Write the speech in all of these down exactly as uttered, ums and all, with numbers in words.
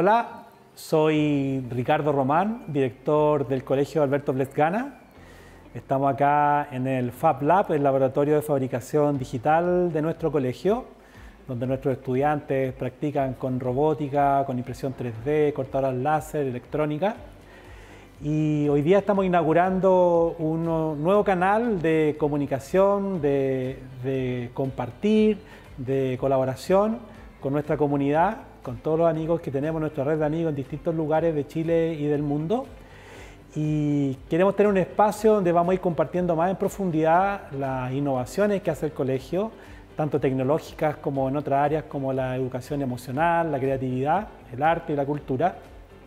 Hola, soy Ricardo Román, director del Colegio Alberto Blest-Gana. Estamos acá en el Fab Lab, el laboratorio de fabricación digital de nuestro colegio, donde nuestros estudiantes practican con robótica, con impresión tres D, cortadoras láser, electrónica. Y hoy día estamos inaugurando un nuevo canal de comunicación, de, de compartir, de colaboración con nuestra comunidad, con todos los amigos que tenemos, nuestra red de amigos en distintos lugares de Chile y del mundo. Y queremos tener un espacio donde vamos a ir compartiendo más en profundidad las innovaciones que hace el colegio, tanto tecnológicas como en otras áreas como la educación emocional, la creatividad, el arte y la cultura.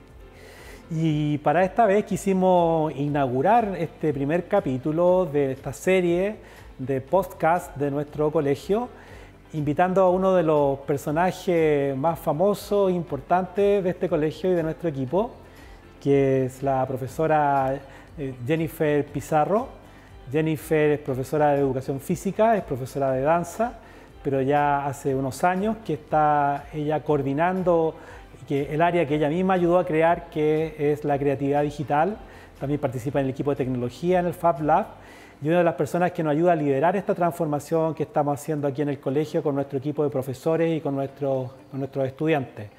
Y para esta vez quisimos inaugurar este primer capítulo de esta serie de podcast de nuestro colegio, invitando a uno de los personajes más famosos e importantes de este colegio y de nuestro equipo, que es la profesora Jennifer Pizarro. Jennifer es profesora de educación física, es profesora de danza, pero ya hace unos años que está ella coordinando que el área que ella misma ayudó a crear, que es la creatividad digital. También participa en el equipo de tecnología en el Fab Lab y una de las personas que nos ayuda a liderar esta transformación que estamos haciendo aquí en el colegio con nuestro equipo de profesores y con nuestros, con nuestros estudiantes.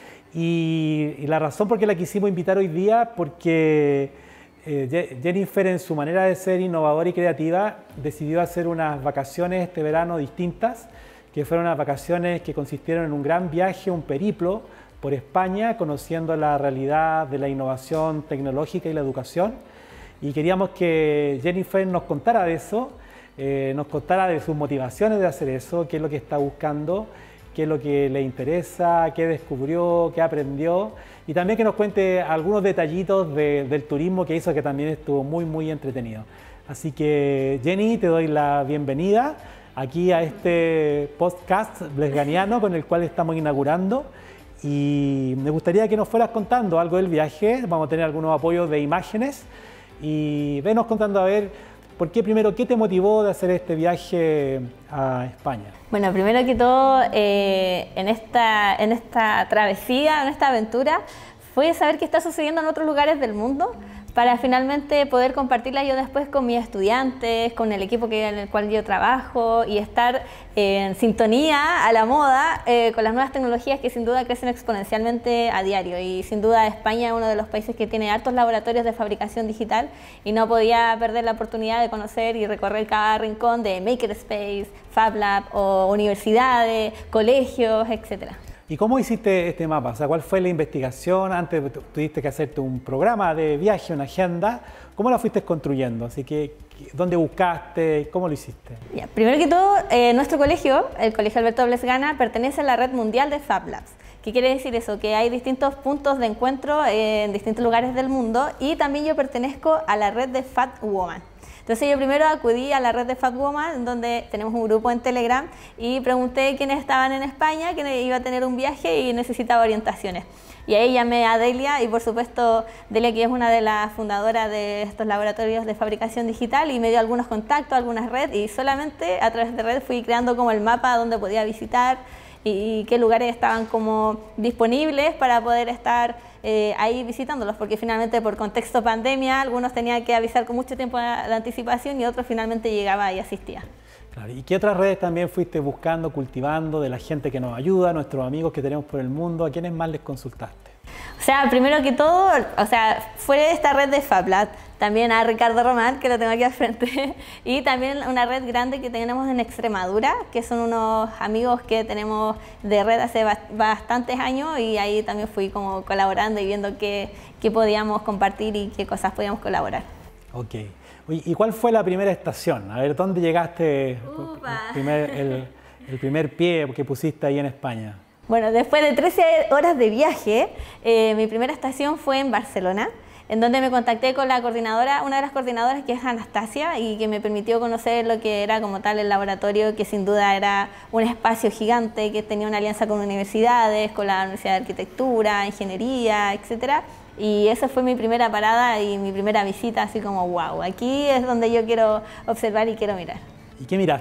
Y, y la razón por qué la quisimos invitar hoy día, porque eh, Jennifer, en su manera de ser innovadora y creativa, decidió hacer unas vacaciones este verano distintas, que fueron unas vacaciones que consistieron en un gran viaje, un periplo por España, conociendo la realidad de la innovación tecnológica y la educación. Y queríamos que Jennifer nos contara de eso, eh, nos contara de sus motivaciones de hacer eso, qué es lo que está buscando, qué es lo que le interesa, qué descubrió, qué aprendió, y también que nos cuente algunos detallitos de, del turismo que hizo, que también estuvo muy, muy entretenido. Así que, Jenny, te doy la bienvenida aquí a este podcast blestganiano con el cual estamos inaugurando. Y me gustaría que nos fueras contando algo del viaje. Vamos a tener algunos apoyos de imágenes y venos contando a ver por qué primero, qué te motivó de hacer este viaje a España. Bueno, primero que todo, eh, en, esta, en esta travesía, en esta aventura, fue saber qué está sucediendo en otros lugares del mundo para finalmente poder compartirla yo después con mis estudiantes, con el equipo que, en el cual yo trabajo y estar en sintonía a la moda eh, con las nuevas tecnologías que sin duda crecen exponencialmente a diario. Y sin duda España es uno de los países que tiene hartos laboratorios de fabricación digital y no podía perder la oportunidad de conocer y recorrer cada rincón de Makerspace, Fab Lab o universidades, colegios, etcétera. ¿Y cómo hiciste este mapa? O sea, ¿cuál fue la investigación? Antes tuviste que hacerte un programa de viaje, una agenda. ¿Cómo la fuiste construyendo? Así que, ¿dónde buscaste? ¿Cómo lo hiciste? Ya, primero que todo, eh, nuestro colegio, el Colegio Alberto Blest-Gana, pertenece a la red mundial de Fab Labs. ¿Qué quiere decir eso? Que hay distintos puntos de encuentro eh, en distintos lugares del mundo y también yo pertenezco a la red de Fab Woman. Entonces yo primero acudí a la red de Fab Woman, donde tenemos un grupo en Telegram, y pregunté quiénes estaban en España, quién iba a tener un viaje y necesitaba orientaciones. Y ahí llamé a Delia y por supuesto Delia, que es una de las fundadoras de estos laboratorios de fabricación digital, y me dio algunos contactos, algunas redes, y solamente a través de red fui creando como el mapa donde podía visitar y qué lugares estaban como disponibles para poder estar eh, ahí visitándolos, porque finalmente por contexto pandemia algunos tenían que avisar con mucho tiempo de anticipación y otros finalmente llegaba y asistía. Claro, ¿y qué otras redes también fuiste buscando, cultivando de la gente que nos ayuda, nuestros amigos que tenemos por el mundo? ¿A quiénes más les consultaste? O sea, primero que todo, o sea, fuera de esta red de Fab Lab, también a Ricardo Román, que lo tengo aquí al frente, y también una red grande que tenemos en Extremadura, que son unos amigos que tenemos de red hace bastantes años, y ahí también fui como colaborando y viendo qué, qué podíamos compartir y qué cosas podíamos colaborar. Ok. ¿Y cuál fue la primera estación? A ver, ¿dónde llegaste el primer, el, el primer pie que pusiste ahí en España? Bueno, después de trece horas de viaje, eh, mi primera estación fue en Barcelona, en donde me contacté con la coordinadora, una de las coordinadoras, que es Anastasia, y que me permitió conocer lo que era como tal el laboratorio, que sin duda era un espacio gigante, que tenía una alianza con universidades, con la Universidad de Arquitectura, Ingeniería, etcétera. Y esa fue mi primera parada y mi primera visita, así como wow, aquí es donde yo quiero observar y quiero mirar. ¿Y qué miraste?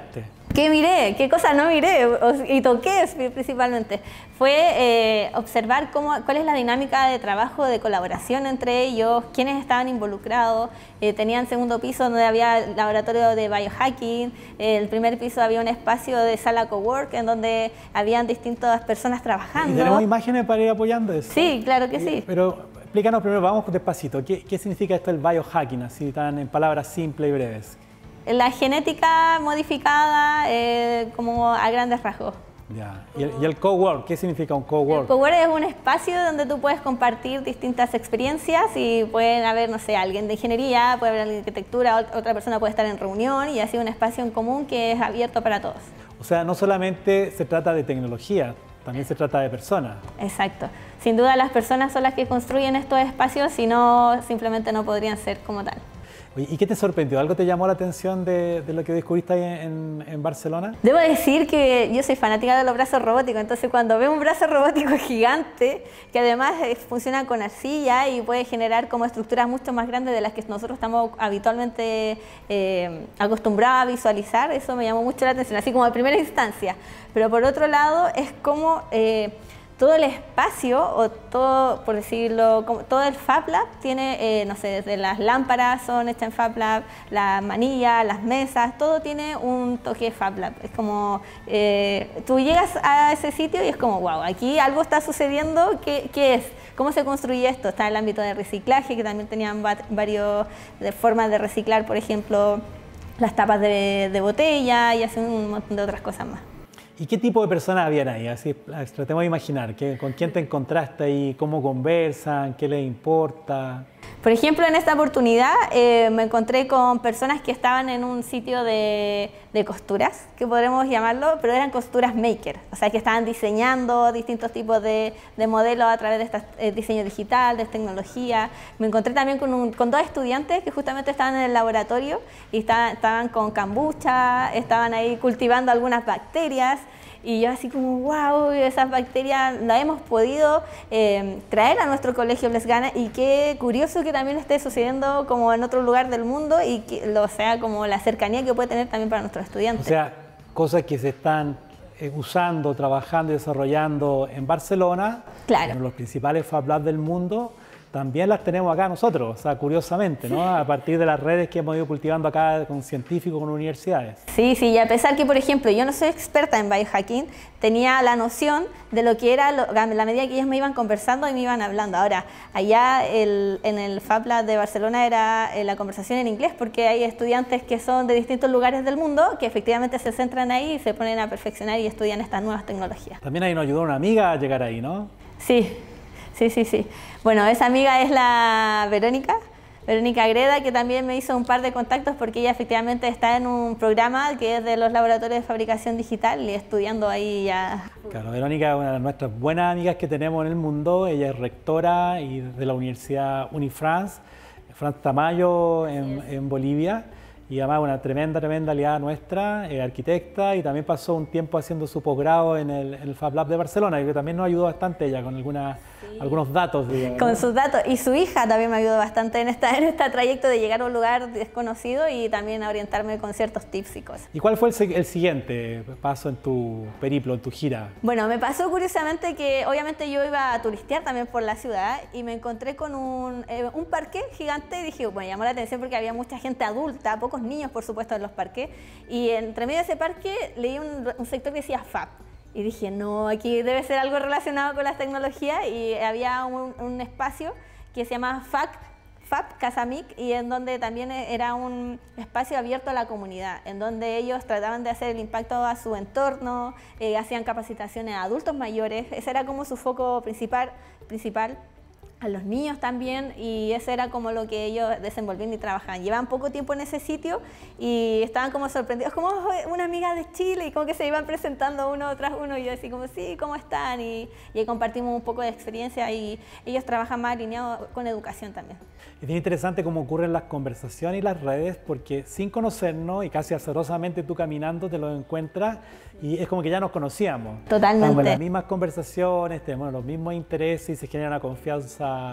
¿Qué miré? ¿Qué cosa no miré? O- Y toqué principalmente. Fue eh, observar cómo, cuál es la dinámica de trabajo, de colaboración entre ellos, quiénes estaban involucrados. Eh, tenían segundo piso donde había laboratorio de biohacking, eh, el primer piso había un espacio de sala cowork en donde habían distintas personas trabajando. ¿Y tenemos imágenes para ir apoyando eso? Sí, claro que sí. Pero explícanos primero, vamos despacito, ¿qué, qué significa esto del biohacking, así tan en palabras simples y breves? La genética modificada eh, como a grandes rasgos. Ya. ¿Y el, y el cowork? ¿Qué significa un El cowork? cowork es un espacio donde tú puedes compartir distintas experiencias y pueden haber, no sé, alguien de ingeniería, puede haber alguien de arquitectura, ot- otra persona puede estar en reunión y así un espacio en común que es abierto para todos. O sea, no solamente se trata de tecnología, también se trata de personas. Exacto. Sin duda las personas son las que construyen estos espacios, si no, simplemente no podrían ser como tal. Oye, ¿y qué te sorprendió? ¿Algo te llamó la atención de, de lo que descubriste ahí en, en Barcelona? Debo decir que yo soy fanática de los brazos robóticos, entonces cuando veo un brazo robótico gigante, que además eh, funciona con arcilla y puede generar como estructuras mucho más grandes de las que nosotros estamos habitualmente eh, acostumbrados a visualizar, eso me llamó mucho la atención, así como de primera instancia. Pero por otro lado, es como eh, todo el espacio, o todo, por decirlo, como, todo el Fab Lab tiene, eh, no sé, desde las lámparas son hechas en Fab Lab, la manilla, las mesas, todo tiene un toque Fab Lab. Es como, eh, tú llegas a ese sitio y es como, wow, aquí algo está sucediendo, ¿qué, qué es? ¿Cómo se construye esto? Está el ámbito de reciclaje, que también tenían va- varios de formas de reciclar, por ejemplo, las tapas de, de botella y hacen un montón de otras cosas más. ¿Y qué tipo de personas habían ahí? Así, tratemos de imaginar, ¿qué, ¿con quién te encontraste ahí? ¿Cómo conversan? ¿Qué les importa? Por ejemplo, en esta oportunidad eh, me encontré con personas que estaban en un sitio de, de costuras, que podremos llamarlo, pero eran costuras maker, o sea, que estaban diseñando distintos tipos de, de modelos a través de este eh, diseño digital, de tecnología. Me encontré también con, un, con dos estudiantes que justamente estaban en el laboratorio y estaban, estaban con kombucha, estaban ahí cultivando algunas bacterias. Y yo así como, wow, esas bacterias las hemos podido eh, traer a nuestro colegio Blest Gana y qué curioso que también esté sucediendo como en otro lugar del mundo y que lo sea como la cercanía que puede tener también para nuestros estudiantes. O sea, cosas que se están eh, usando, trabajando y desarrollando en Barcelona, Claro. en los principales Fab Labs del mundo, también las tenemos acá nosotros, o sea, curiosamente, ¿no? A partir de las redes que hemos ido cultivando acá con científicos, con universidades. Sí, sí, y a pesar que, por ejemplo, yo no soy experta en biohacking, tenía la noción de lo que era, lo, a la medida que ellos me iban conversando y me iban hablando. Ahora, allá el, en el Fab Lab de Barcelona era eh, la conversación en inglés, porque hay estudiantes que son de distintos lugares del mundo, que efectivamente se centran ahí y se ponen a perfeccionar y estudian estas nuevas tecnologías. También ahí nos ayudó una amiga a llegar ahí, ¿no? Sí, sí, sí, sí. Bueno, esa amiga es la Verónica, Verónica Greda, que también me hizo un par de contactos porque ella efectivamente está en un programa que es de los laboratorios de fabricación digital y estudiando ahí ya. Claro, Verónica es una de nuestras buenas amigas que tenemos en el mundo. Ella es rectora y de la Universidad Unifrance, France Tamayo en, en Bolivia. Y además una tremenda, tremenda aliada nuestra, eh, arquitecta, y también pasó un tiempo haciendo su posgrado en el, en el Fab Lab de Barcelona, y que también nos ayudó bastante ella con algunas, sí. algunos datos. Digamos, con ¿no? sus datos. Y su hija también me ayudó bastante en, esta, en este trayecto de llegar a un lugar desconocido y también a orientarme con ciertos tips y cosas. ¿Y cuál fue el, el siguiente paso en tu periplo, en tu gira? Bueno, me pasó curiosamente que obviamente yo iba a turistear también por la ciudad y me encontré con un, eh, un parque gigante y dije, bueno, llamó la atención porque había mucha gente adulta, pocos niños por supuesto en los parques, y entre medio de ese parque leí un, un sector que decía Fab. Y dije, no, aquí debe ser algo relacionado con las tecnologías, y había un, un espacio que se llamaba Fab, Fab Casamic, y en donde también era un espacio abierto a la comunidad, en donde ellos trataban de hacer el impacto a su entorno, eh, hacían capacitaciones a adultos mayores, ese era como su foco principal, principal. A los niños también, y eso era como lo que ellos desenvolvían y trabajaban. Llevaban poco tiempo en ese sitio y estaban como sorprendidos, como oh, una amiga de Chile, y como que se iban presentando uno tras uno, y yo así como, sí, ¿cómo están? Y, y ahí compartimos un poco de experiencia, y ellos trabajan más alineados con educación también. Es bien interesante cómo ocurren las conversaciones y las redes, porque sin conocernos y casi azarosamente tú caminando te lo encuentras y es como que ya nos conocíamos. Totalmente. Tenemos las mismas conversaciones, tenemos los mismos intereses y se genera una confianza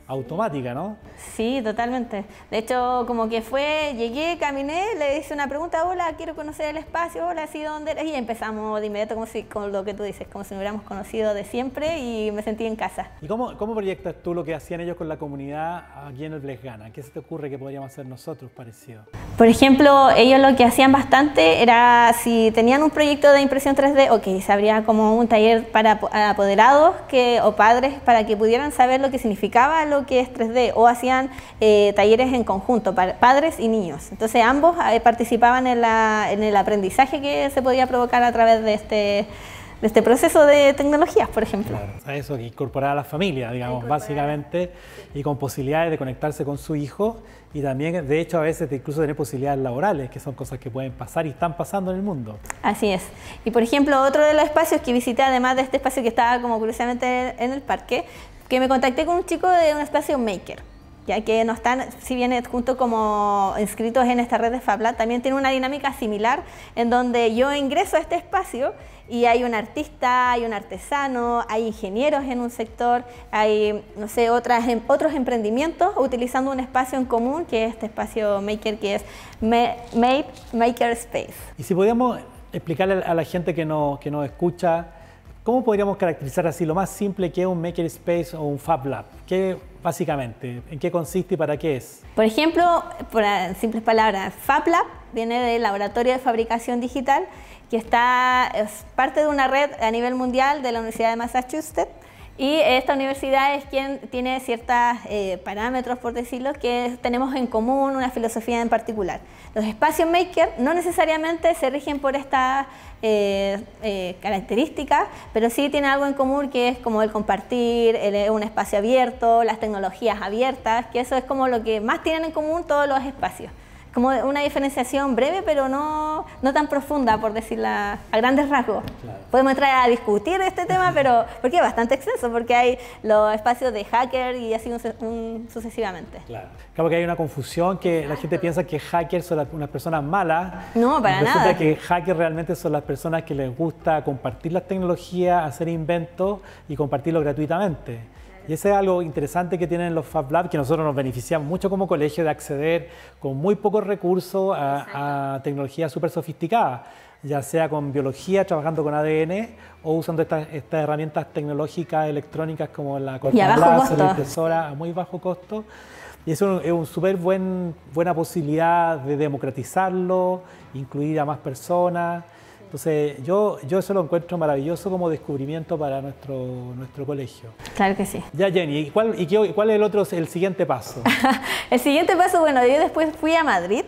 automática, ¿no? Sí, totalmente. De hecho, como que fue, llegué, caminé, le hice una pregunta, hola, quiero conocer el espacio, hola, sí, ¿dónde eres? Y empezamos de inmediato como si, con lo que tú dices, como si nos hubiéramos conocido de siempre y me sentí en casa. ¿Y cómo, cómo proyectas tú lo que hacían ellos con la comunidad aquí en el Blesgana? ¿Qué se te ocurre que podríamos hacer nosotros parecido? Por ejemplo, ellos lo que hacían bastante era, si tenían un proyecto de impresión tres D, ok, se abría como un taller para apoderados que, o padres para que pudieran saber lo que significaba lo que es tres D, o hacían eh, talleres en conjunto para padres y niños. Entonces ambos eh, participaban en, la, en el aprendizaje que se podía provocar a través de este, de este proceso de tecnologías, por ejemplo. Claro, o sea, eso, que incorporar a la familia, digamos, básicamente, y con posibilidades de conectarse con su hijo, y también, de hecho, a veces de incluso tener posibilidades laborales, que son cosas que pueden pasar y están pasando en el mundo. Así es. Y por ejemplo, otro de los espacios que visité, además de este espacio que estaba como curiosamente en el parque, que me contacté con un chico de un espacio maker, ya que no están, si bien junto como inscritos en esta red de FabLab, también tiene una dinámica similar en donde yo ingreso a este espacio y hay un artista, hay un artesano, hay ingenieros en un sector, hay, no sé, otras, otros emprendimientos utilizando un espacio en común, que es este espacio maker, que es Made Maker Space. Y si podíamos explicarle a la gente que, no, que nos escucha, ¿cómo podríamos caracterizar así lo más simple que es un Makerspace o un Fab Lab? ¿Qué, básicamente, en qué consiste y para qué es? Por ejemplo, por simples palabras, Fab Lab viene del Laboratorio de Fabricación Digital, que está, es parte de una red a nivel mundial de la Universidad de Massachusetts, y esta universidad es quien tiene ciertos eh, parámetros, por decirlo, que tenemos en común, una filosofía en particular. Los espacios maker no necesariamente se rigen por estas eh, eh, características, pero sí tienen algo en común, que es como el compartir, el, un espacio abierto, las tecnologías abiertas, que eso es como lo que más tienen en común todos los espacios. Como una diferenciación breve, pero no, no tan profunda, por decirla a grandes rasgos. Claro. Podemos entrar a discutir este tema, pero porque es bastante extenso, porque hay los espacios de hacker y así un, un, sucesivamente. Claro. Claro que hay una confusión, que Exacto. La gente piensa que hackers son las, unas personas malas. No, para resulta nada. que hackers realmente son las personas que les gusta compartir las tecnologías, hacer inventos y compartirlo gratuitamente. Y ese es algo interesante que tienen los Fab Lab, que nosotros nos beneficiamos mucho como colegio de acceder con muy pocos recursos a, a tecnologías súper sofisticadas, ya sea con biología, trabajando con A D N, o usando estas, estas herramientas tecnológicas electrónicas como la corta láser, la impresora a muy bajo costo. Y eso es una súper buen, buena posibilidad de democratizarlo, incluir a más personas. Entonces, yo, yo eso lo encuentro maravilloso como descubrimiento para nuestro, nuestro colegio. Claro que sí. Ya, Jenny, ¿y cuál, y qué, cuál es el otro, el siguiente paso? El siguiente paso, bueno, yo después fui a Madrid.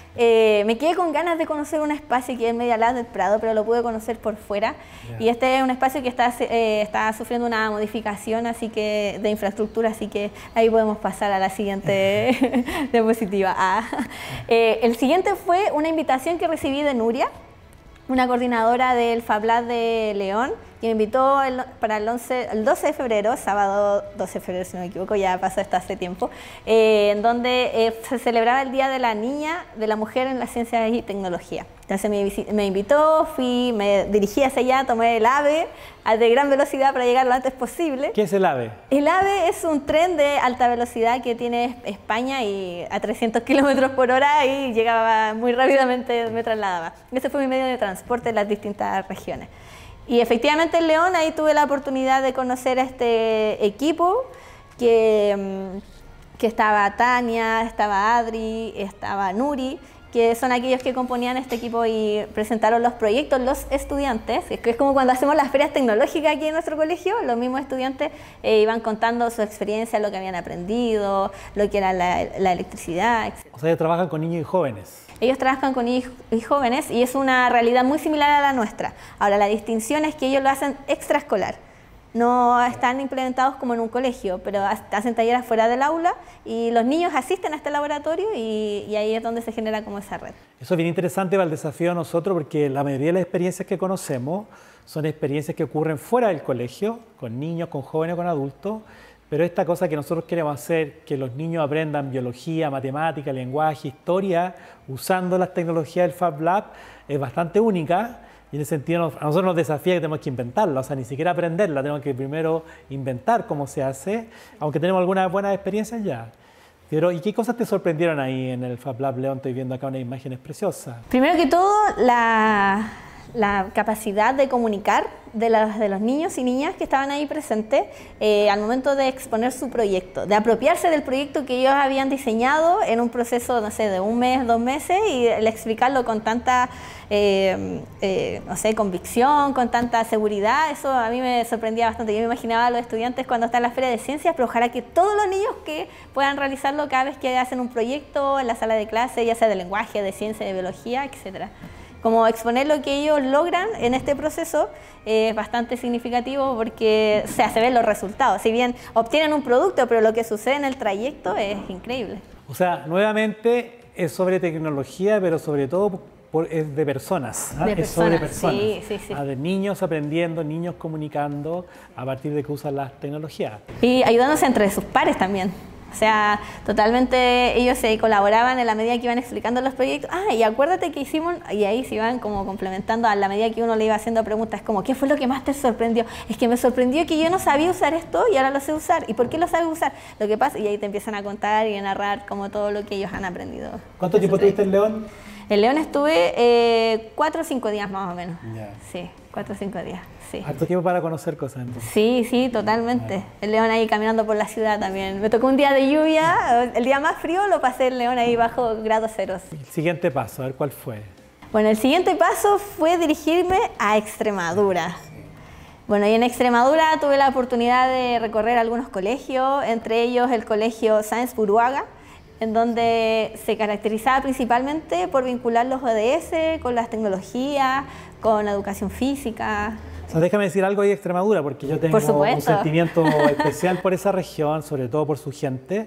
Eh, me quedé con ganas de conocer un espacio que es Media Lab del Prado, pero lo pude conocer por fuera. Yeah. Y este es un espacio que está, eh, está sufriendo una modificación así que, de infraestructura, así que ahí podemos pasar a la siguiente diapositiva. Ah. Eh, el siguiente fue una invitación que recibí de Nuria, una coordinadora del Fab Lab de León, que me invitó el, para el, once, el doce de febrero, sábado doce de febrero si no me equivoco, ya pasó esto hace tiempo, eh, en donde eh, se celebraba el Día de la Niña, de la Mujer en la Ciencia y Tecnología. Entonces me, me invitó, fui, me dirigí hacia allá, tomé el AVE de gran velocidad para llegar lo antes posible. ¿Qué es el AVE? El AVE es un tren de alta velocidad que tiene España y a trescientos kilómetros por hora y llegaba muy rápidamente, me trasladaba. Ese fue mi medio de transporte en las distintas regiones. Y efectivamente en León ahí tuve la oportunidad de conocer a este equipo que, que estaba Tania, estaba Adri, estaba Nuri, que son aquellos que componían este equipo y presentaron los proyectos, los estudiantes, que es como cuando hacemos las ferias tecnológicas aquí en nuestro colegio, los mismos estudiantes eh, iban contando su experiencia, lo que habían aprendido, lo que era la, la electricidad, etcétera. O sea, ellos trabajan con niños y jóvenes. Ellos trabajan con niños y jóvenes y es una realidad muy similar a la nuestra. Ahora, la distinción es que ellos lo hacen extraescolar. No están implementados como en un colegio, pero hacen talleres fuera del aula y los niños asisten a este laboratorio y, y ahí es donde se genera como esa red. Eso es bien interesante para el desafío de nosotros, porque la mayoría de las experiencias que conocemos son experiencias que ocurren fuera del colegio, con niños, con jóvenes, con adultos, pero esta cosa que nosotros queremos hacer, que los niños aprendan biología, matemática, lenguaje, historia, usando las tecnologías del Fab Lab, es bastante única. Y en ese sentido a nosotros nos desafía que tenemos que inventarla, o sea, ni siquiera aprenderla, tenemos que primero inventar cómo se hace, aunque tenemos algunas buenas experiencias ya. Pero, ¿y qué cosas te sorprendieron ahí en el Fab Lab, León? Estoy viendo acá unas imágenes preciosas. Primero que todo, la, la capacidad de comunicar de, las, de los niños y niñas que estaban ahí presentes eh, al momento de exponer su proyecto, de apropiarse del proyecto que ellos habían diseñado en un proceso, no sé, de un mes, dos meses, y el explicarlo con tanta, eh, eh, no sé, convicción, con tanta seguridad. Eso a mí me sorprendía bastante. Yo me imaginaba a los estudiantes cuando está en la Feria de Ciencias, pero ojalá que todos los niños que puedan realizarlo cada vez que hacen un proyecto en la sala de clase, ya sea de lenguaje, de ciencia, de biología, etcétera. Como exponer lo que ellos logran en este proceso eh, es bastante significativo porque, o sea, se ven los resultados. Si bien obtienen un producto, pero lo que sucede en el trayecto es increíble. O sea, nuevamente es sobre tecnología, pero sobre todo por, es de personas. ¿Ah? De es personas, sobre personas. Sí, sí, sí. Ah, de niños aprendiendo, niños comunicando a partir de que usan las tecnologías. Y ayudándose entre sus pares también. O sea, totalmente ellos se colaboraban en la medida que iban explicando los proyectos. Ah, y acuérdate que hicimos, y ahí se iban como complementando a la medida que uno le iba haciendo preguntas, como, ¿qué fue lo que más te sorprendió? Es que me sorprendió que yo no sabía usar esto y ahora lo sé usar. ¿Y por qué lo sabes usar? Lo que pasa, y ahí te empiezan a contar y a narrar como todo lo que ellos han aprendido. ¿Cuánto tiempo tuviste en León? En León estuve eh, cuatro o cinco días más o menos. Yeah. Sí, cuatro o cinco días. Sí. Harto tiempo para conocer cosas entonces. Sí, sí, totalmente. Ah. El León ahí caminando por la ciudad también. Me tocó un día de lluvia, el día más frío lo pasé en León ahí bajo grados ceros. El siguiente paso, a ver cuál fue. Bueno, el siguiente paso fue dirigirme a Extremadura. Bueno, y en Extremadura tuve la oportunidad de recorrer algunos colegios, entre ellos el colegio Sáenz Buruaga, en donde se caracterizaba principalmente por vincular los O D S con las tecnologías, con la educación física. O sea, déjame decir algo ahí de Extremadura, porque yo tengo un sentimiento especial por esa región, sobre todo por su gente.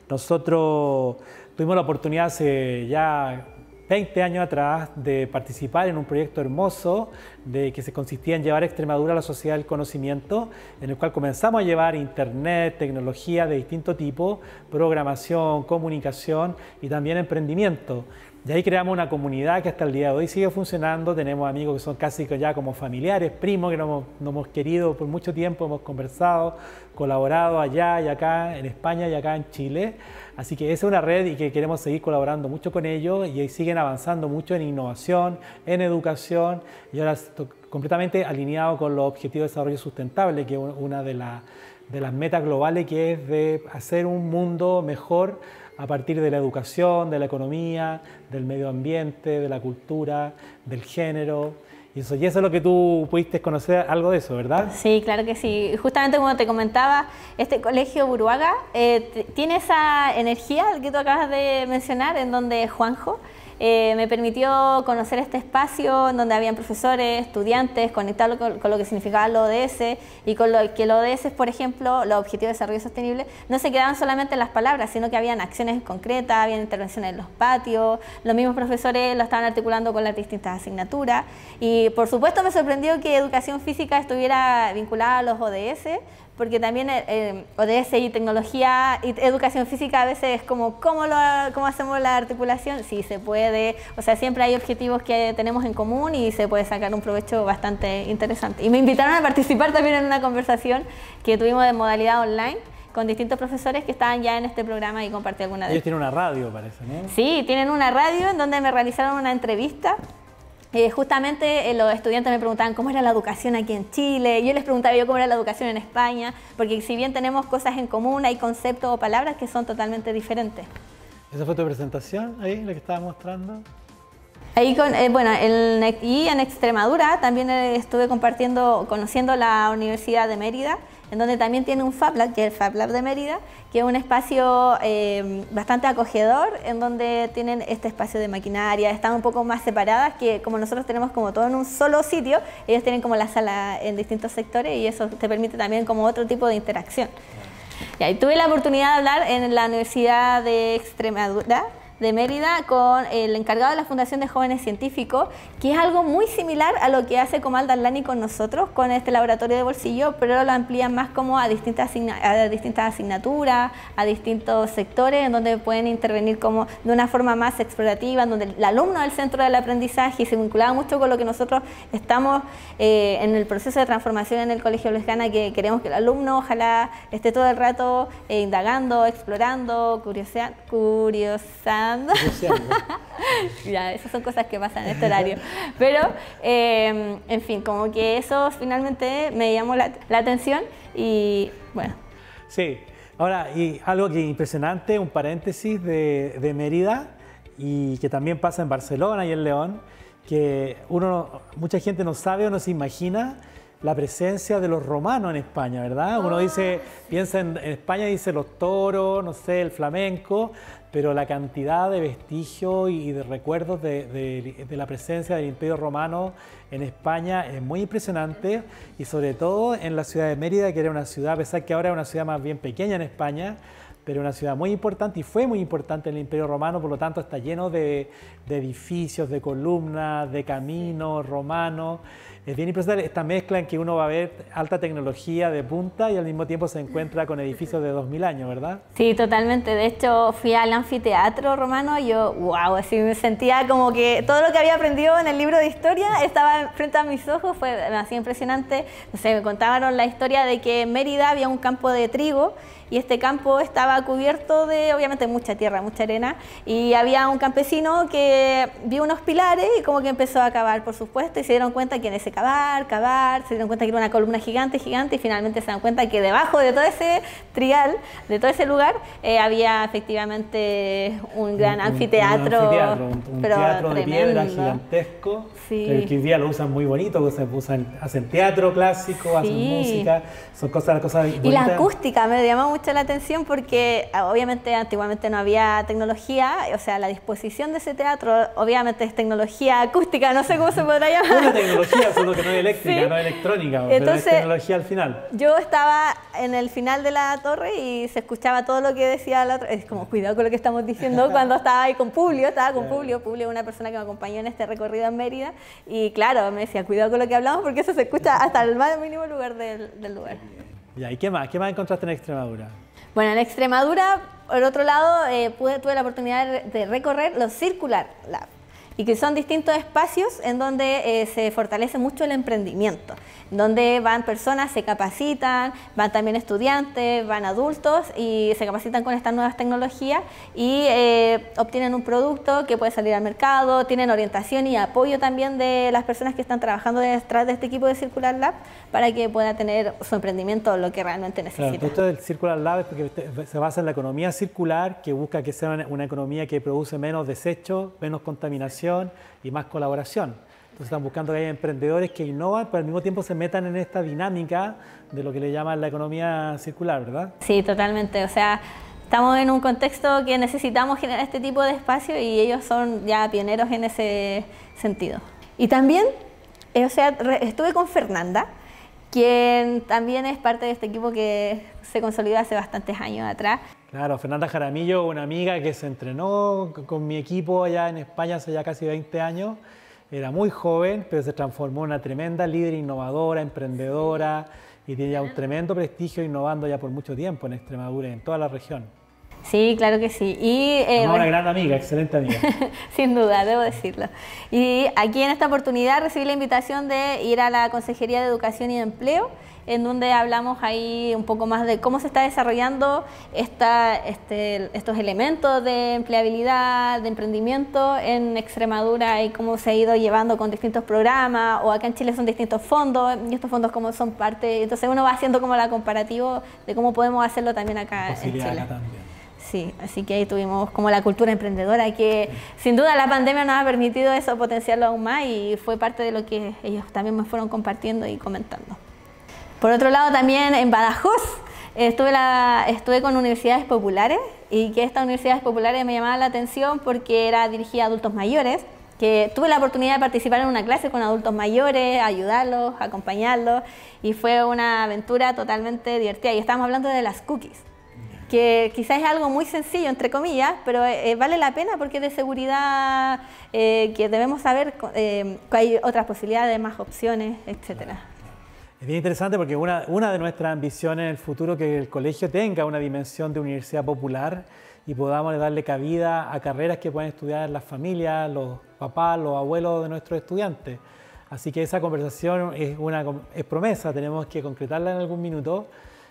Nosotros tuvimos la oportunidad hace ya veinte años atrás de participar en un proyecto hermoso de que se consistía en llevar a Extremadura a la sociedad del conocimiento, en el cual comenzamos a llevar internet, tecnología de distinto tipo, programación, comunicación y también emprendimiento. Y ahí creamos una comunidad que hasta el día de hoy sigue funcionando. Tenemos amigos que son casi ya como familiares, primos que nos hemos, nos hemos querido por mucho tiempo, hemos conversado, colaborado allá y acá en España y acá en Chile. Así que esa es una red y que queremos seguir colaborando mucho con ellos, y siguen avanzando mucho en innovación, en educación, y ahora estoy completamente alineado con los Objetivos de Desarrollo Sustentable, que es una de, la, de las metas globales, que es de hacer un mundo mejor a partir de la educación, de la economía, del medio ambiente, de la cultura, del género. Y eso, y eso es lo que tú pudiste conocer, algo de eso, ¿verdad? Sí, claro que sí. Justamente como te comentaba, este colegio Buruaga eh, tiene esa energía que tú acabas de mencionar, en donde Juanjo eh, me permitió conocer este espacio en donde habían profesores, estudiantes, conectarlo con, con lo que significaba el O D S, y con lo que el O D S, por ejemplo, los Objetivos de Desarrollo Sostenible, no se quedaban solamente en las palabras, sino que habían acciones concretas, habían intervenciones en los patios, los mismos profesores lo estaban articulando con las distintas asignaturas, y por supuesto me sorprendió que educación física estuviera vinculada a los O D S, porque también eh, O D S y tecnología y educación física a veces es como, ¿cómo, lo, ¿cómo hacemos la articulación? Sí, se puede, o sea, siempre hay objetivos que tenemos en común y se puede sacar un provecho bastante interesante. Y me invitaron a participar también en una conversación que tuvimos de modalidad online con distintos profesores que estaban ya en este programa, y compartí alguna de ellos. Ellos tienen una radio, parece, ¿no? Sí, tienen una radio en donde me realizaron una entrevista. Eh, justamente eh, los estudiantes me preguntaban cómo era la educación aquí en Chile, yo les preguntaba yo cómo era la educación en España, porque si bien tenemos cosas en común, hay conceptos o palabras que son totalmente diferentes. ¿Esa fue tu presentación ahí, la que estaba mostrando? Ahí con, eh, bueno, el, y en Extremadura también estuve compartiendo, conociendo la Universidad de Mérida, en donde también tiene un Fab Lab, que es el Fab Lab de Mérida, que es un espacio eh, bastante acogedor, en donde tienen este espacio de maquinaria, están un poco más separadas, que como nosotros tenemos como todo en un solo sitio, ellos tienen como la sala en distintos sectores, y eso te permite también como otro tipo de interacción. Y ahí tuve la oportunidad de hablar en la Universidad de Extremadura, de Mérida con el encargado de la Fundación de Jóvenes Científicos, que es algo muy similar a lo que hace Comal Darlani con nosotros, con este laboratorio de bolsillo, pero lo amplían más como a distintas, asigna a distintas asignaturas, a distintos sectores, en donde pueden intervenir como de una forma más explorativa, en donde el alumno es el centro del aprendizaje y se vinculaba mucho con lo que nosotros estamos eh, en el proceso de transformación en el Colegio Blest Gana, que queremos que el alumno ojalá esté todo el rato eh, indagando, explorando, curioseando. Curiosando. Ya, esas son cosas que pasan en este horario. Pero, eh, en fin, como que eso finalmente me llamó la, la atención y bueno. Sí, ahora, y algo que impresionante, un paréntesis de, de Mérida y que también pasa en Barcelona y en León, que uno, mucha gente no sabe o no se imagina la presencia de los romanos en España, ¿verdad? Uno dice, piensa en, en España, dice los toros, no sé, el flamenco, pero la cantidad de vestigios y de recuerdos de, de, de la presencia del Imperio Romano en España es muy impresionante, y sobre todo en la ciudad de Mérida, que era una ciudad, a pesar que ahora es una ciudad más bien pequeña en España, pero una ciudad muy importante y fue muy importante en el Imperio Romano, por lo tanto está lleno de, de edificios, de columnas, de caminos romanos. Es bien impresionante esta mezcla en que uno va a ver alta tecnología de punta y al mismo tiempo se encuentra con edificios de dos mil años, ¿verdad? Sí, totalmente. De hecho, fui al anfiteatro romano y yo, wow, así me sentía como que todo lo que había aprendido en el libro de historia estaba frente a mis ojos, fue así impresionante. No sé, me contaban la historia de que en Mérida había un campo de trigo y este campo estaba cubierto de, obviamente, mucha tierra, mucha arena, y había un campesino que vio unos pilares y como que empezó a cavar, por supuesto, y se dieron cuenta que en ese cavar, cavar, se dieron cuenta que era una columna gigante, gigante, y finalmente se dan cuenta que debajo de todo ese trigal, de todo ese lugar, eh, había efectivamente un gran un, anfiteatro, un, anfiteatro, un, un pero teatro de tremendo. piedra gigantesco, sí. que hoy día lo usan muy bonito, se usan, hacen teatro clásico, sí. hacen música, son cosas, cosas bonitas. Y la acústica me llama mucho la atención porque obviamente antiguamente no había tecnología, o sea, la disposición de ese teatro obviamente es tecnología acústica, no sé cómo se podrá llamar. Una tecnología, solo que no es eléctrica, sí. no es electrónica, Entonces, pero es tecnología al final. Yo estaba en el final de la torre y se escuchaba todo lo que decía la otra, es como cuidado con lo que estamos diciendo cuando estaba ahí con Publio, estaba con Publio, Publio una persona que me acompañó en este recorrido en Mérida y claro, me decía cuidado con lo que hablamos porque eso se escucha hasta el más mínimo lugar del, del lugar. Ya, ¿y qué más? ¿Qué más encontraste en Extremadura? Bueno, en Extremadura, por otro lado, eh, pude, tuve la oportunidad de recorrer los Circular Lab, y que son distintos espacios en donde eh, se fortalece mucho el emprendimiento, donde van personas, se capacitan, van también estudiantes, van adultos y se capacitan con estas nuevas tecnologías y eh, obtienen un producto que puede salir al mercado, tienen orientación y apoyo también de las personas que están trabajando detrás de este equipo de Circular Lab para que pueda tener su emprendimiento lo que realmente necesita. Claro, esto del Circular Lab es porque se basa en la economía circular, que busca que sea una economía que produce menos desechos, menos contaminación y más colaboración. Entonces están buscando que haya emprendedores que innovan, pero al mismo tiempo se metan en esta dinámica de lo que le llaman la economía circular, ¿verdad? Sí, totalmente. O sea, estamos en un contexto que necesitamos generar este tipo de espacio y ellos son ya pioneros en ese sentido. Y también, o sea, estuve con Fernanda, quien también es parte de este equipo que se consolidó hace bastantes años atrás. Claro, Fernanda Jaramillo, una amiga que se entrenó con mi equipo allá en España hace ya casi veinte años. Era muy joven, pero se transformó en una tremenda líder innovadora, emprendedora, y tiene ya un tremendo prestigio innovando ya por mucho tiempo en Extremadura y en toda la región. Sí, claro que sí. Y, eh, una gran amiga, excelente amiga. Sin duda, debo decirlo. Y aquí en esta oportunidad recibí la invitación de ir a la Consejería de Educación y Empleo, en donde hablamos ahí un poco más de cómo se está desarrollando esta, este, estos elementos de empleabilidad, de emprendimiento en Extremadura y cómo se ha ido llevando con distintos programas, o acá en Chile son distintos fondos, y estos fondos como son parte, entonces uno va haciendo como la comparativo de cómo podemos hacerlo también acá en Chile. Acá también. Sí, así que ahí tuvimos como la cultura emprendedora que sin duda la pandemia nos ha permitido eso, potenciarlo aún más, y fue parte de lo que ellos también me fueron compartiendo y comentando. Por otro lado, también en Badajoz estuve, la, estuve con universidades populares, y que estas universidades populares me llamaban la atención porque era dirigida a adultos mayores, que tuve la oportunidad de participar en una clase con adultos mayores, ayudarlos, acompañarlos, y fue una aventura totalmente divertida. Y estábamos hablando de las cookies, que quizás es algo muy sencillo, entre comillas, pero eh, vale la pena porque es de seguridad, eh, que debemos saber eh, que hay otras posibilidades, más opciones, etcétera. Es bien interesante porque una, una de nuestras ambiciones en el futuro es que el colegio tenga una dimensión de universidad popular y podamos darle cabida a carreras que pueden estudiar las familias, los papás, los abuelos de nuestros estudiantes. Así que esa conversación es una es promesa, tenemos que concretarla en algún minuto,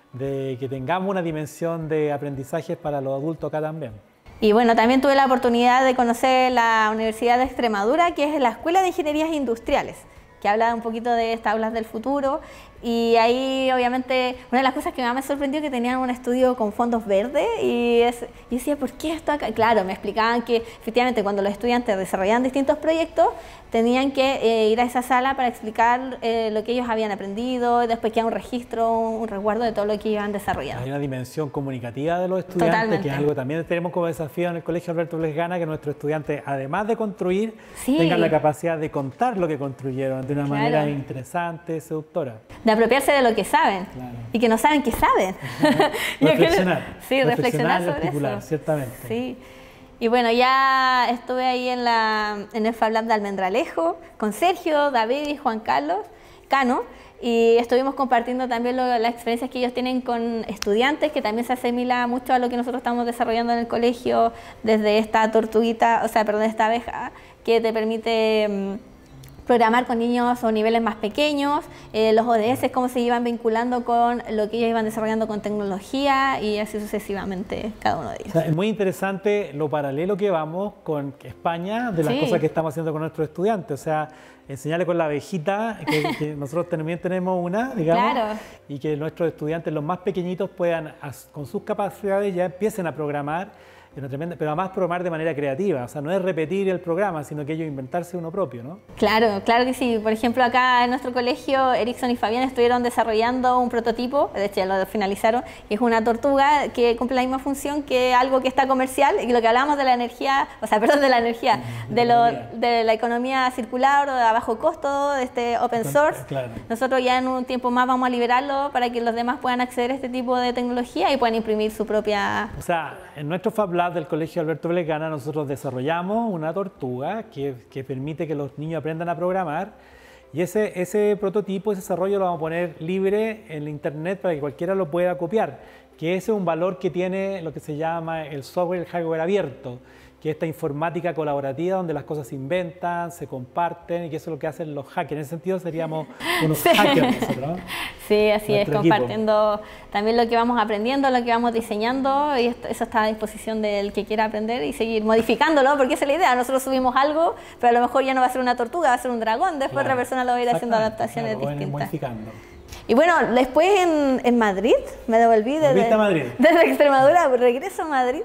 de que tengamos una dimensión de aprendizaje para los adultos acá también. Y bueno, también tuve la oportunidad de conocer la Universidad de Extremadura, que es la Escuela de Ingenierías Industriales, que habla un poquito de estas aulas del futuro, y ahí obviamente una de las cosas que más me sorprendió es que tenían un estudio con fondos verdes y es, y decía, ¿por qué esto acá? Claro, me explicaban que efectivamente cuando los estudiantes desarrollaban distintos proyectos tenían que eh, ir a esa sala para explicar eh, lo que ellos habían aprendido y después queda un registro, un resguardo de todo lo que iban desarrollando. Hay una dimensión comunicativa de los estudiantes. Totalmente. Que es algo que también tenemos como desafío en el Colegio Alberto Blesgana, que nuestros estudiantes, además de construir, sí, tengan la capacidad de contar lo que construyeron de una claro. manera interesante, seductora. De apropiarse de lo que saben, claro. y que no saben que saben. Reflexionar. Sí, reflexionar, reflexionar sobre eso. Ciertamente. Sí. Y bueno, ya estuve ahí en, la, en el Fab Lab de Almendralejo con Sergio, David y Juan Carlos Cano, y estuvimos compartiendo también lo, las experiencias que ellos tienen con estudiantes, que también se asimila mucho a lo que nosotros estamos desarrollando en el colegio, desde esta tortuguita, o sea, perdón, esta abeja, que te permite um, programar con niños o niveles más pequeños, eh, los O D S, cómo se iban vinculando con lo que ellos iban desarrollando con tecnología y así sucesivamente cada uno de ellos. O sea, es muy interesante lo paralelo que vamos con España de las sí. cosas que estamos haciendo con nuestros estudiantes. O sea, enseñarle con la abejita, que, que nosotros también tenemos una, digamos, claro. y que nuestros estudiantes, los más pequeñitos, puedan, con sus capacidades, ya empiecen a programar. Pero además programar de manera creativa, o sea, no es repetir el programa, sino que ellos inventarse uno propio, ¿no? Claro, claro que sí. Por ejemplo, acá en nuestro colegio, Erickson y Fabián estuvieron desarrollando un prototipo, de hecho ya lo finalizaron, y es una tortuga que cumple la misma función que algo que está comercial, y lo que hablábamos de la energía, o sea, perdón, de la energía, de, de, lo, de la economía circular o de a bajo costo, de este open source. Claro. Nosotros ya en un tiempo más vamos a liberarlo para que los demás puedan acceder a este tipo de tecnología y puedan imprimir su propia... O sea, en nuestro Fab Lab del Colegio Alberto Blesgana nosotros desarrollamos una tortuga que, que permite que los niños aprendan a programar, y ese, ese prototipo, ese desarrollo lo vamos a poner libre en la internet para que cualquiera lo pueda copiar, que ese es un valor que tiene lo que se llama el software y el hardware abierto, que es esta informática colaborativa donde las cosas se inventan, se comparten, y que eso es lo que hacen los hackers. En ese sentido seríamos unos sí. hackers nosotros, ¿no? Sí, así Nuestro es, compartiendo equipo. También lo que vamos aprendiendo, lo que vamos diseñando, y esto, eso está a disposición del que quiera aprender y seguir modificándolo, porque esa es la idea. Nosotros subimos algo, pero a lo mejor ya no va a ser una tortuga, va a ser un dragón, después claro. otra persona lo va a ir haciendo adaptaciones claro, distintas. Modificando. Y bueno, después en, en Madrid, me devolví desde, Madrid. desde Extremadura, regreso a Madrid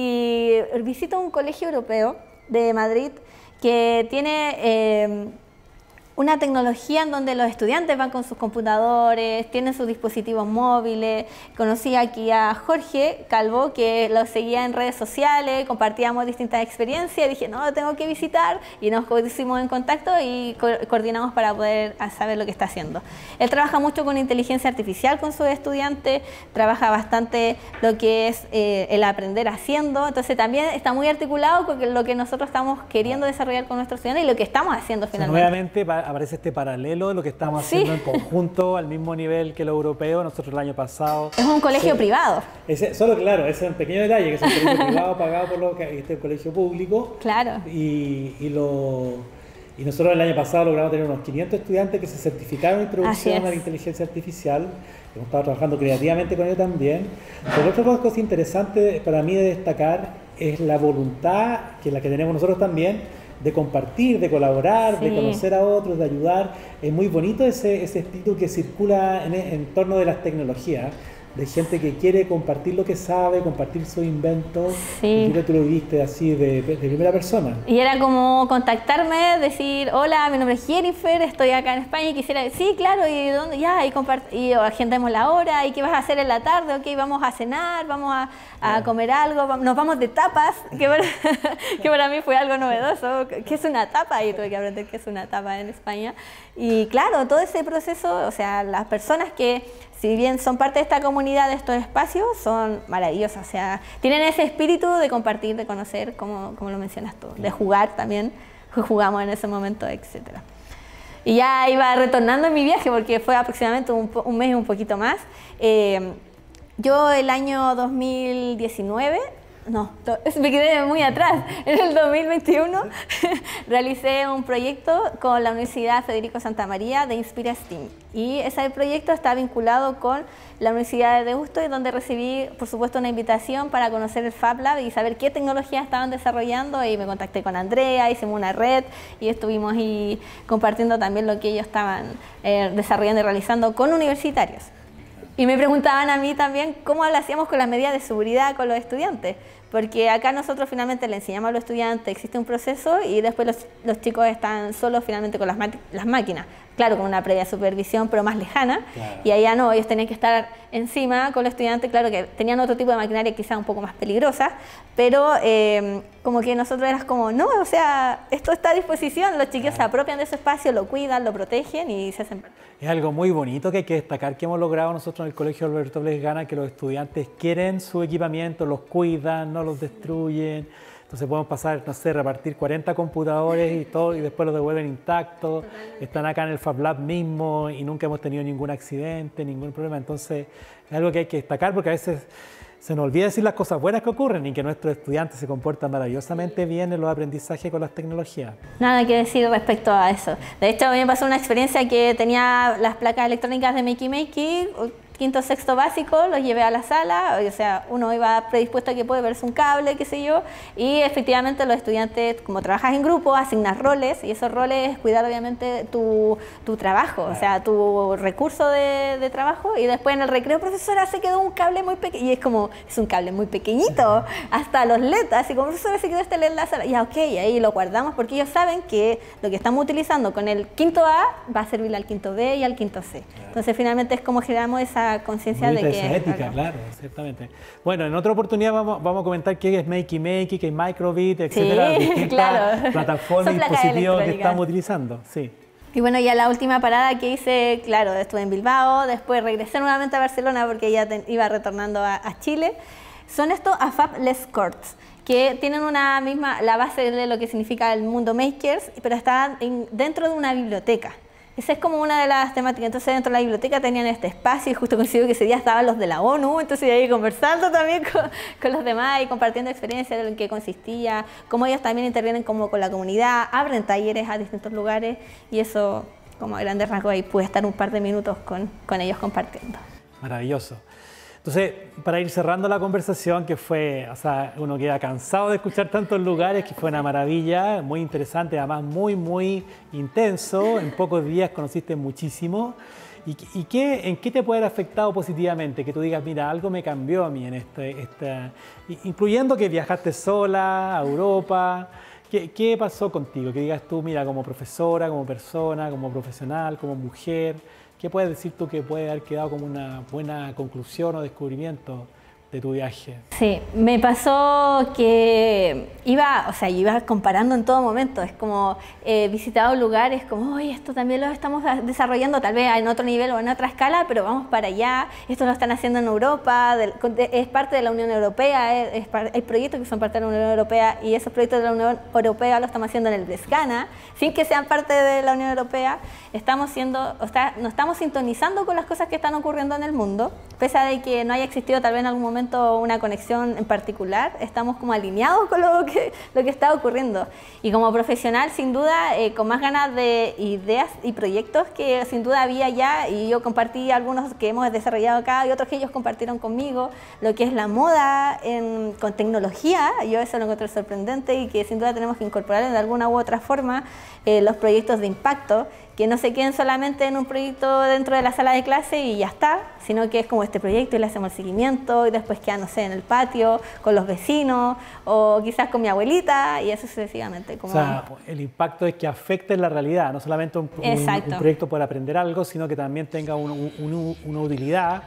y visito un colegio europeo de Madrid que tiene eh, una tecnología en donde los estudiantes van con sus computadores, tienen sus dispositivos móviles. Conocí aquí a Jorge Calvo, que lo seguía en redes sociales, compartíamos distintas experiencias, dije, no, tengo que visitar, y nos pusimos en contacto y co coordinamos para poder saber lo que está haciendo. Él trabaja mucho con inteligencia artificial con sus estudiantes, trabaja bastante lo que es eh, el aprender haciendo, entonces también está muy articulado con lo que nosotros estamos queriendo desarrollar con nuestros estudiantes y lo que estamos haciendo finalmente. O sea, nuevamente aparece este paralelo de lo que estamos sí. haciendo en conjunto al mismo nivel que lo europeo. Nosotros el año pasado... Es un colegio sí, privado. Ese, solo claro, ese es un pequeño detalle, que es un colegio privado pagado por lo que este colegio público. Claro. Y, y, lo, y nosotros el año pasado logramos tener unos quinientos estudiantes que se certificaron en introducción a la inteligencia artificial. Hemos estado trabajando creativamente con ellos también. Pero otra cosa interesante para mí de destacar es la voluntad, que es la que tenemos nosotros también, de compartir, de colaborar, sí. de conocer a otros, de ayudar. Es muy bonito ese, ese espíritu que circula en, en torno de las tecnologías, de gente que quiere compartir lo que sabe, compartir sus inventos. Sí. Yo creo que tú lo viste así de, de primera persona. Y era como contactarme, decir, hola, mi nombre es Jennifer, estoy acá en España y quisiera, sí, claro, y dónde, ya, y, y agendemos la hora, y qué vas a hacer en la tarde, ok, vamos a cenar, vamos a, a claro. comer algo, nos vamos de tapas, que para, que para mí fue algo novedoso. ¿Qué es una tapa? Y tuve que aprender qué es una tapa en España. Y claro, todo ese proceso, o sea, las personas que si bien son parte de esta comunidad, de estos espacios, son maravillosos. O sea, tienen ese espíritu de compartir, de conocer, como, como lo mencionas tú, de jugar también, jugamos en ese momento, etcétera. Y ya iba retornando en mi viaje, porque fue aproximadamente un, un mes y un poquito más. Eh, yo el año dos mil diecinueve, no, me quedé muy atrás, en el dos mil veintiuno realicé un proyecto con la Universidad Federico Santa María de Inspira STEAM. Y ese proyecto está vinculado con la Universidad de Deusto, y donde recibí, por supuesto, una invitación para conocer el Fab Lab y saber qué tecnologías estaban desarrollando. Y me contacté con Andrea, hicimos una red y estuvimos ahí compartiendo también lo que ellos estaban eh, desarrollando y realizando con universitarios. Y me preguntaban a mí también cómo lo hacíamos con las medidas de seguridad con los estudiantes, porque acá nosotros finalmente le enseñamos a los estudiantes, existe un proceso y después los, los chicos están solos finalmente con las, las máquinas, claro, con una previa supervisión, pero más lejana, claro. Y allá no, ellos tenían que estar encima con los estudiantes, claro que tenían otro tipo de maquinaria quizá un poco más peligrosa, pero eh, como que nosotros eras como, no, o sea, esto está a disposición, los chicos claro. se apropian de ese espacio, lo cuidan, lo protegen y se hacen... Es algo muy bonito que hay que destacar que hemos logrado nosotros en el Colegio Alberto Blesgana, que los estudiantes quieren su equipamiento, los cuidan, no los destruyen. Entonces podemos pasar, no sé, repartir cuarenta computadores y todo, y después los devuelven intactos. Totalmente. Están acá en el Fab Lab mismo y nunca hemos tenido ningún accidente, ningún problema. Entonces es algo que hay que destacar, porque a veces se nos olvida decir las cosas buenas que ocurren y que nuestros estudiantes se comportan maravillosamente bien en los aprendizajes con las tecnologías. Nada que decir respecto a eso. De hecho, a mí me pasó una experiencia que tenía las placas electrónicas de Makey Makey, quinto, sexto básico, los llevé a la sala, o sea, uno iba predispuesto a que puede verse un cable, qué sé yo, y efectivamente los estudiantes, como trabajas en grupo, asignas roles, y esos roles es cuidar obviamente tu, tu trabajo, o sea, tu recurso de, de trabajo, y después en el recreo, profesora, se quedó un cable muy pequeño, y es como, es un cable muy pequeñito, hasta los L E D, así como, profesora, se quedó este L E D en la sala, ya, ok, ahí lo guardamos, porque ellos saben que lo que estamos utilizando con el quinto A va a servirle al quinto B y al quinto C. Entonces, finalmente es como generamos esa conciencia de que... Esa ética, claro, ciertamente. Bueno, en otra oportunidad vamos, vamos a comentar qué es Makey Makey, qué es Microbit, etcétera, sí, distintas claro. plataformas y dispositivos que estamos utilizando. Sí. Y bueno, ya la última parada que hice, claro, estuve en Bilbao, después regresé nuevamente a Barcelona porque ya te, iba retornando a, a Chile. Son estos A F A B Less Courts, que tienen una misma, la base de lo que significa el mundo makers, pero están en, dentro de una biblioteca. Esa es como una de las temáticas. Entonces dentro de la biblioteca tenían este espacio y justo coincidió que ese día estaban los de la ONU, entonces ahí conversando también con, con los demás y compartiendo experiencias de lo que consistía, cómo ellos también intervienen como con la comunidad, abren talleres a distintos lugares y eso como a grandes rasgos ahí pude estar un par de minutos con, con ellos compartiendo. Maravilloso. Entonces, para ir cerrando la conversación, que fue, o sea, uno queda cansado de escuchar tantos lugares, que fue una maravilla, muy interesante, además muy, muy intenso, en pocos días conociste muchísimo. ¿Y, y qué, en qué te puede haber afectado positivamente? Que tú digas, mira, algo me cambió a mí en este, esta, incluyendo que viajaste sola a Europa. ¿Qué, ¿Qué pasó contigo? Que digas tú, mira, como profesora, como persona, como profesional, como mujer, ¿qué puedes decir tú que puede haber quedado como una buena conclusión o descubrimiento de tu viaje? Sí, me pasó que iba, o sea, iba comparando en todo momento. Es como eh, visitado lugares como, oye, esto también lo estamos desarrollando, tal vez en otro nivel o en otra escala, pero vamos para allá. Esto lo están haciendo en Europa, de, de, es parte de la Unión Europea, es, es, hay proyectos que son parte de la Unión Europea y esos proyectos de la Unión Europea los estamos haciendo en el Blesgana, sin que sean parte de la Unión Europea. Estamos siendo, o sea, nos estamos sintonizando con las cosas que están ocurriendo en el mundo, pese a de que no haya existido tal vez en algún momento una conexión en particular, estamos como alineados con lo que, lo que está ocurriendo. Y como profesional, sin duda, eh, con más ganas de ideas y proyectos que sin duda había ya, y yo compartí algunos que hemos desarrollado acá y otros que ellos compartieron conmigo, lo que es la moda en, con tecnología, yo eso lo encontré sorprendente y que sin duda tenemos que incorporar de alguna u otra forma eh, los proyectos de impacto, que no se queden solamente en un proyecto dentro de la sala de clase y ya está, sino que es como este proyecto y le hacemos el seguimiento y después queda, no sé, en el patio, con los vecinos o quizás con mi abuelita y eso sucesivamente. Como... O sea, el impacto es que afecte la realidad, no solamente un, un, un proyecto por aprender algo, sino que también tenga un, un, una utilidad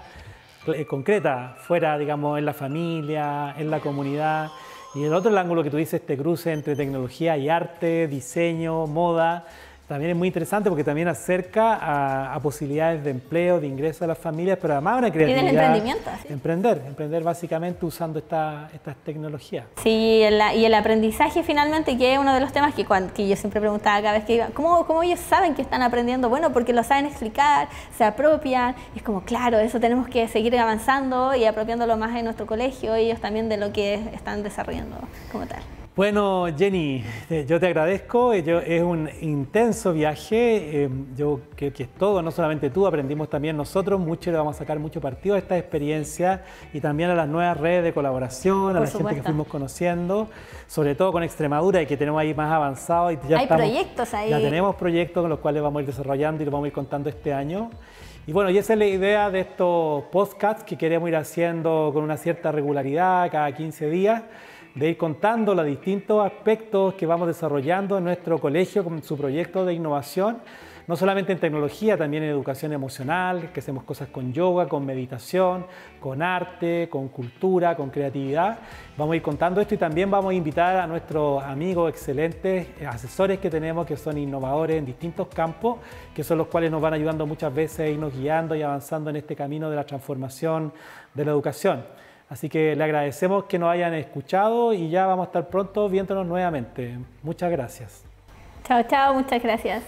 concreta fuera, digamos, en la familia, en la comunidad. Y el otro el ángulo que tú dices, este cruce entre tecnología y arte, diseño, moda, También es muy interesante porque también acerca a, a posibilidades de empleo, de ingreso a las familias, pero además una creatividad. Y del emprendimiento. ¿Sí? Emprender, emprender básicamente usando esta, estas tecnologías. Sí, el, y el aprendizaje finalmente, que es uno de los temas que, cuando, que yo siempre preguntaba cada vez que iba, ¿cómo, ¿cómo ellos saben que están aprendiendo? Bueno, porque lo saben explicar, se apropian, es como, claro, eso tenemos que seguir avanzando y apropiándolo más en nuestro colegio, ellos también de lo que están desarrollando como tal. Bueno, Jenny, yo te agradezco, yo, es un intenso viaje, eh, yo creo que es todo, no solamente tú, aprendimos también nosotros, mucho le vamos a sacar mucho partido a esta experiencia y también a las nuevas redes de colaboración, a Por la supuesto. gente que fuimos conociendo, sobre todo con Extremadura y que tenemos ahí más avanzado. Y ya Hay estamos, proyectos ahí. Ya tenemos proyectos con los cuales vamos a ir desarrollando y los vamos a ir contando este año. Y bueno, y esa es la idea de estos podcasts que queremos ir haciendo con una cierta regularidad, cada quince días, de ir contando los distintos aspectos que vamos desarrollando en nuestro colegio con su proyecto de innovación, no solamente en tecnología, también en educación emocional, que hacemos cosas con yoga, con meditación, con arte, con cultura, con creatividad. Vamos a ir contando esto y también vamos a invitar a nuestros amigos excelentes, asesores que tenemos, que son innovadores en distintos campos, que son los cuales nos van ayudando muchas veces a irnos guiando y avanzando en este camino de la transformación de la educación. Así que le agradecemos que nos hayan escuchado y ya vamos a estar pronto viéndonos nuevamente. Muchas gracias. Chao, chao, muchas gracias.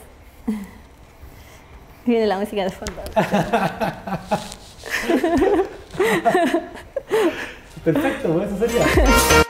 Viene la música de fondo. Perfecto, eso sería.